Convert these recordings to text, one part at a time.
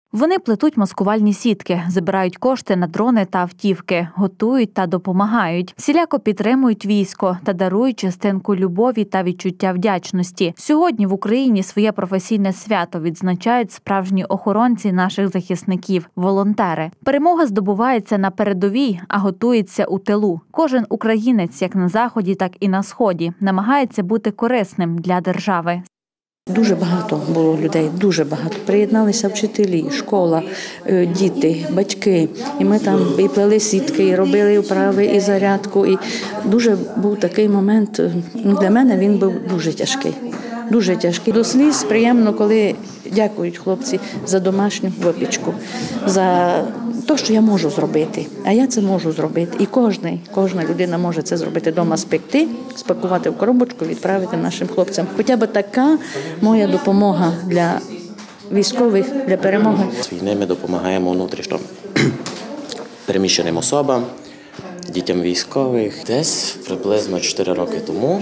Вони плетуть маскувальні сітки, збирають кошти на дрони та автівки, готують та допомагають, всіляко підтримують військо та дарують частинку любові та відчуття вдячності. Сьогодні в Україні своє професійне свято відзначають справжні охоронці наших захисників – волонтери. Перемога здобувається на передовій, а готується у тилу. Кожен українець, як на Заході, так і на Сході, намагається бути корисним для держави. Дуже багато було людей, дуже багато. Приєдналися вчителі, школа, діти, батьки. І ми там і плели сітки, і робили вправи, і зарядку. І дуже був такий момент, для мене він був дуже тяжкий. Дуже тяжкий. До сліз приємно, коли дякують хлопці за домашню випічку, за те, що я можу зробити. А я це можу зробити. І кожна людина може це зробити вдома, спекти, спакувати в коробочку, відправити нашим хлопцям. Хоча б така моя допомога для військових, для перемоги. З війни ми допомагаємо внутрішньо переміщеним особам, дітям військових. Десь приблизно 4 роки тому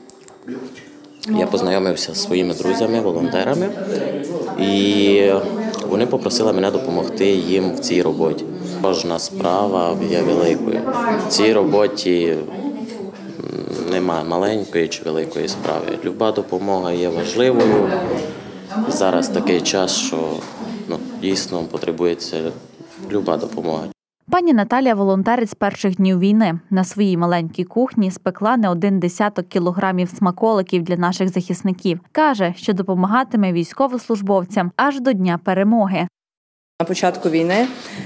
я познайомився зі своїми друзями, волонтерами, і вони попросили мене допомогти їм в цій роботі. Кожна справа є великою. В цій роботі немає маленької чи великої справи. Люба допомога є важливою. Зараз такий час, що дійсно потребується люба допомога. Пані Наталія – волонтерить з перших днів війни. На своїй маленькій кухні спекла не 1 десяток кілограмів смаколиків для наших захисників. Каже, що допомагатиме військовослужбовцям аж до Дня перемоги. На початку війни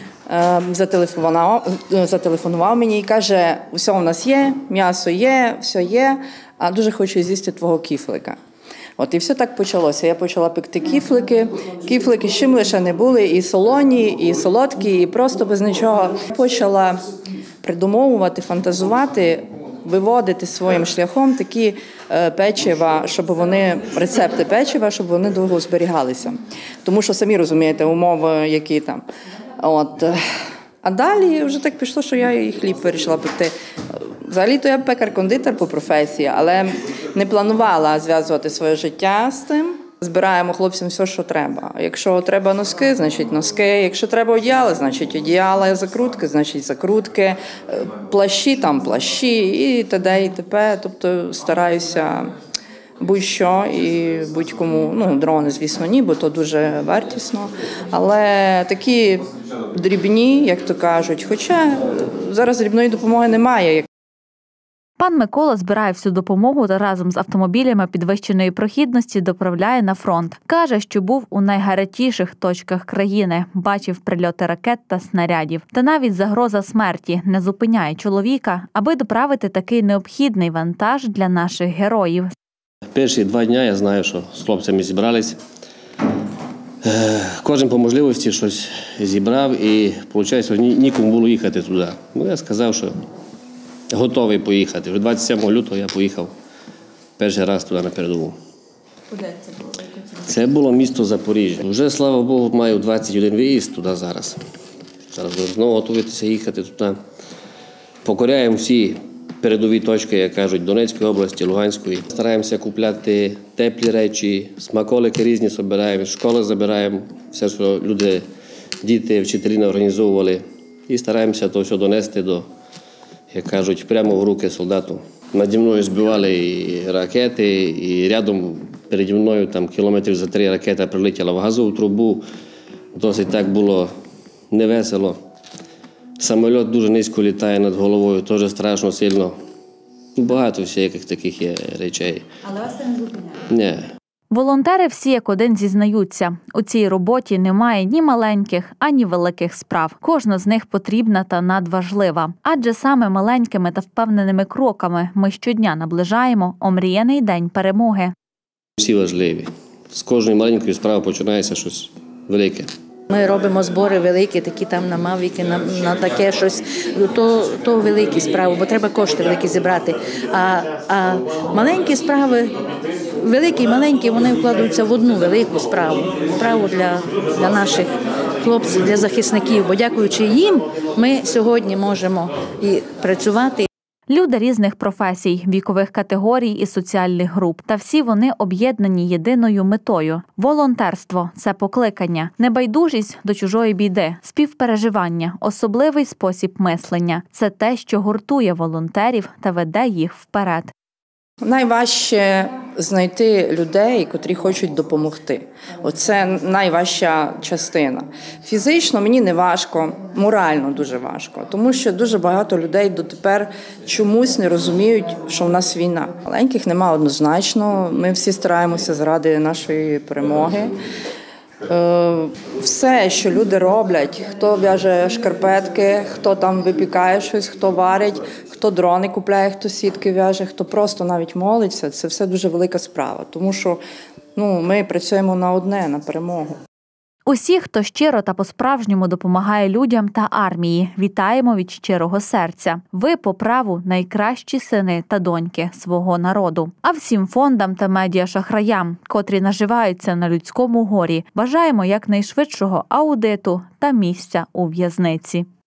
зателефонував мені і каже, все у нас є, м'ясо є, все є, а дуже хочу з'їсти твого кіфлика. І все так почалося. Я почала пекти кіфлики. Кіфлики з чим лише не були, і солоні, і солодкі, і просто без нічого. Почала придумовувати, фантазувати, виводити своїм шляхом такі печива, рецепти печива, щоб вони довго зберігалися. Тому що, самі розумієте, умови, які там. А далі вже так пішло, що я і хліб вирішила пекти. Взагалі-то я пекар-кондитер по професії, але не планувала зв'язувати своє життя з тим. Збираємо хлопцям все, що треба. Якщо треба носки, значить носки. Якщо треба одіяла, значить одіяла. Закрутки, значить закрутки. Плащі, там плащі і т.д. і т.п. Тобто стараюся будь-що і будь-кому. Дрони, звісно, ні, бо то дуже вартісно. Але такі дрібні, як то кажуть, хоча зараз дрібної допомоги немає. Пан Микола збирає всю допомогу та разом з автомобілями підвищеної прохідності доправляє на фронт. Каже, що був у найгарячіших точках країни, бачив прильоти ракет та снарядів. Та навіть загроза смерті не зупиняє чоловіка, аби доправити такий необхідний вантаж для наших героїв. Перші 2 дні я знаю, що з хлопцями зібрались. Кожен по можливості щось зібрав і, виходить, нікому було їхати туди. Я сказав, що готовий поїхати. Вже 27 лютого я поїхав перший раз туди на передову. Куди це було? Це було місто Запоріжжя. Вже, слава Богу, маю 21 виїзд туди зараз. Зараз знову готуватися їхати туди. Покоряємо всі передові точки, як кажуть, Донецької області, Луганської. Стараємося купляти теплі речі, смаколики різні збираємо, з школи забираємо, все, що люди, діти, вчителі організовували. І стараємося то все донести до, як кажуть, прямо в руки солдату. Наді мною збивали і ракети, і рядом переді мною там кілометрів за 3 ракета прилетіла в газову трубу. Досить так було невесело. Самоліт дуже низько літає над головою, теж страшно сильно. Багато всяких таких є речей. Але вас це не зупиняє? Ні. Волонтери всі як один зізнаються. У цій роботі немає ні маленьких, ані великих справ. Кожна з них потрібна та надважлива. Адже саме маленькими та впевненими кроками ми щодня наближаємо омріяний день перемоги. Всі важливі. З кожної маленької справи починається щось велике. Ми робимо збори великі, такі там на мавіки, на таке щось. То великі справи, бо треба кошти великі зібрати. А маленькі справи, великі і маленькі, вони вкладаються в одну велику справу. Справу для наших хлопців, для захисників. Бо дякуючи їм, ми сьогодні можемо і працювати. Люди різних професій, вікових категорій і соціальних груп. Та всі вони об'єднані єдиною метою. Волонтерство – це покликання, небайдужість до чужої біди, співпереживання, особливий спосіб мислення. Це те, що гуртує волонтерів та веде їх вперед. Найважче знайти людей, котрі хочуть допомогти. Оце найважча частина. Фізично мені не важко, морально дуже важко, тому що дуже багато людей дотепер чомусь не розуміють, що в нас війна. Маленьких нема однозначно, ми всі стараємося заради нашої перемоги. Все, що люди роблять, хто в'яже шкарпетки, хто там випікає щось, хто варить, хто дрони купляє, хто сітки в'яже, хто просто навіть молиться, це все дуже велика справа, тому що ми працюємо на одне, на перемогу. Усі, хто щиро та по-справжньому допомагає людям та армії, вітаємо від щирого серця. Ви по праву найкращі сини та доньки свого народу. А всім фондам та медіашахраям, котрі наживаються на людському горі, бажаємо якнайшвидшого аудиту та місця у в'язниці.